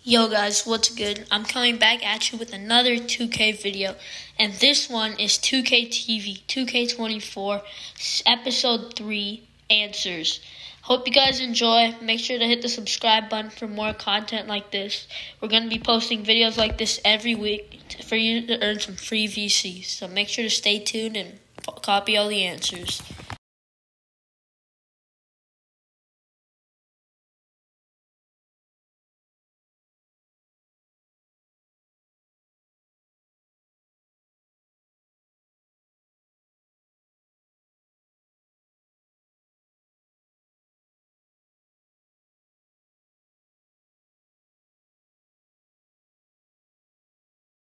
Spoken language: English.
Yo guys, what's good? I'm coming back at you with another 2K video, and this one is 2KTV 2K24 episode 3 answers. Hope you guys enjoy. Make sure to hit the subscribe button for more content like this. We're going to be posting videos like this every week for you to earn some free VCs. So make sure to stay tuned and copy all the answers.